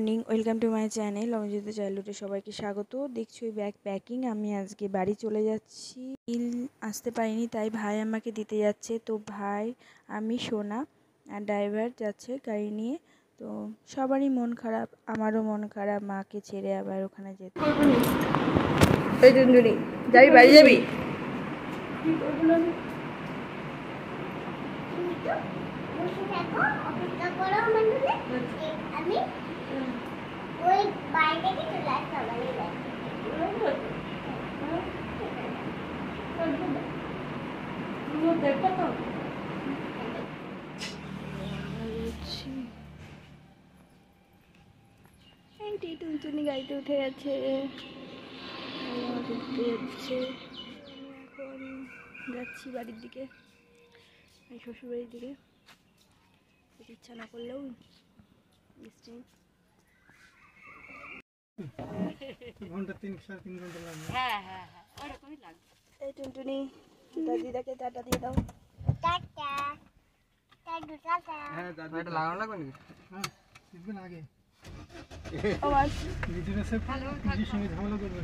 Morning, welcome to my channel Amit চাইল্ডহুডে সবাইকে স্বাগত। দেখছি ব্যাগ প্যাকিং। আমি আজকে বাড়ি চলে যাচ্ছি। আসতে পারিনি, তাই ভাই আমাকে দিতে যাচ্ছে। তো ভাই, আমি, সোনা আর ড্রাইভার যাচ্ছে গাড়ি নিয়ে। তো সবারই মন খারাপ, আমারও মন খারাপ, মাকে ছেড়ে আবার ওখানে যেতে। যাবি বাড়ি যাবি? আমি ওই বাইরে থেকে চলে আসলাম। টুনটুনি গাড়িতে উঠে গেছে, এখন যাচ্ছি বাড়ির দিকে, শ্বশুর বাড়ির দিকে। ইচ্ছা না করলেও এই টুনটুনি, দাদিদাকে টাটা দিয়ে দাও। টাটা টাটা টাটা। হ্যাঁ দাদু, এটা লাগানো লাগবে নাকি? হ্যাঁ দিবে না আগে। আমার ভিডিওতে সব কিছু সঙ্গে ঝামেলা করবে।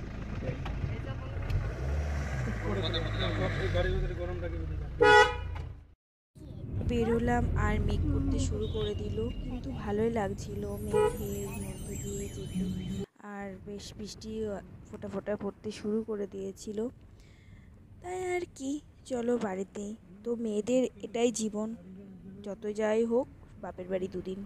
বেরোলাম আর মেঘ করতে শুরু করে দিল, কিন্তু ভালোই লাগছিল মেঘের মধ্যে দিয়ে যেতে। আর বেশ বৃষ্টি ফোঁটা ফোঁটা পড়তে শুরু করে দিয়েছিল। তাই আর কি, চলো বাড়িতে। তো মেয়েদের এটাই জীবন, যত যাই হোক বাপের বাড়ি দুদিন।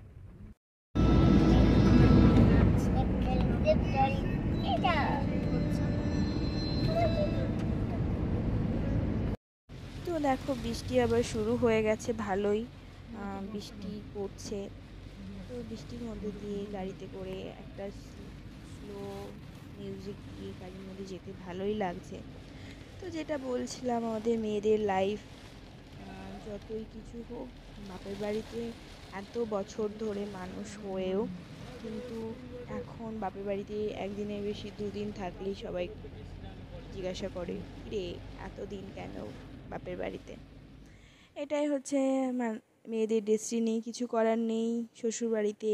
তো দেখো বৃষ্টি আবার শুরু হয়ে গেছে, ভালোই বৃষ্টি পড়ছে। তো বৃষ্টির মধ্যে দিয়ে গাড়িতে করে একটা স্লো মিউজিক দিয়ে গাড়ির মধ্যে যেতে ভালোই লাগছে। তো যেটা বলছিলাম, আমাদের মেয়েদের লাইফ যতই কিছু হোক, বাপের বাড়িতে এত বছর ধরে মানুষ হয়েও কিন্তু এখন বাপের বাড়িতে একদিনের বেশি দুদিন থাকলেই সবাই জিজ্ঞাসা করে, রে এতদিন কেন বাপের বাড়িতে। এটাই হচ্ছে মেয়েদের ডেস্টিনি, কিছু করার নেই। শ্বশুরবাড়িতে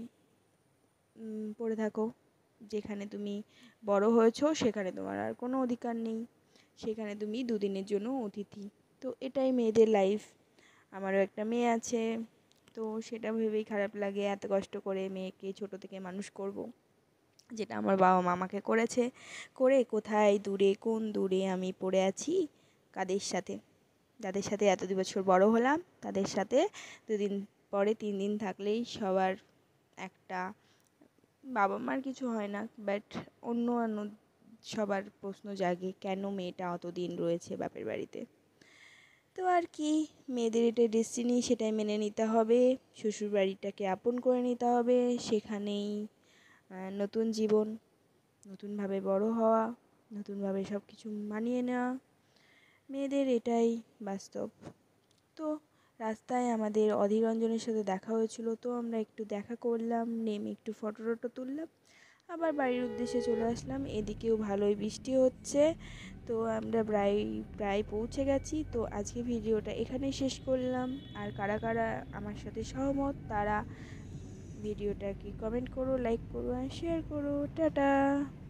পড়ে থাকো, যেখানে তুমি বড় হয়েছো সেখানে তোমার আর কোনো অধিকার নেই, সেখানে তুমি দুদিনের জন্য অতিথি। তো এটাই মেয়েদের লাইফ। আমারও একটা মেয়ে আছে, তো সেটা ভেবেই খারাপ লাগে, এত কষ্ট করে মেয়েকে ছোট থেকে মানুষ করব, যেটা আমার বাবা মা আমাকে করেছে। করে কোথায় দূরে, কোন দূরে আমি পড়ে আছি কাদের সাথে, যাদের সাথে এত 2 বছর বড় হলাম, তাদের সাথে 2 দিন পরে 3 দিন থাকলেই সবার একটা, বাবা মার কিছু হয় না, বাট অন্য সবার প্রশ্ন জাগে, কেন মেয়েটা অতদিন রয়েছে বাপের বাড়িতে। তো আর কি, মেয়েদের এটা ডেস্টিনি, সেটাই মেনে নিতে হবে। শ্বশুরবাড়িটাকে আপন করে নিতে হবে, সেখানেই নতুন জীবন, নতুনভাবে বড় হওয়া, নতুনভাবে সব কিছু মানিয়ে নেওয়া, মেয়েদের এটাই বাস্তব। তো রাস্তায় আমাদের অধীররঞ্জনের সাথে দেখা হয়েছিল, তো আমরা একটু দেখা করলাম, নেমে একটু ফটো টটো তুললাম, আবার বাড়ির উদ্দেশ্যে চলে আসলাম। এদিকেও ভালোই বৃষ্টি হচ্ছে, তো আমরা প্রায় পৌঁছে গেছি। তো আজকে ভিডিওটা এখানেই শেষ করলাম। আর কারা কারা আমার সাথে সহমত তারা ভিডিওটাকে কমেন্ট করো, লাইক করো আর শেয়ার করো। টাটা।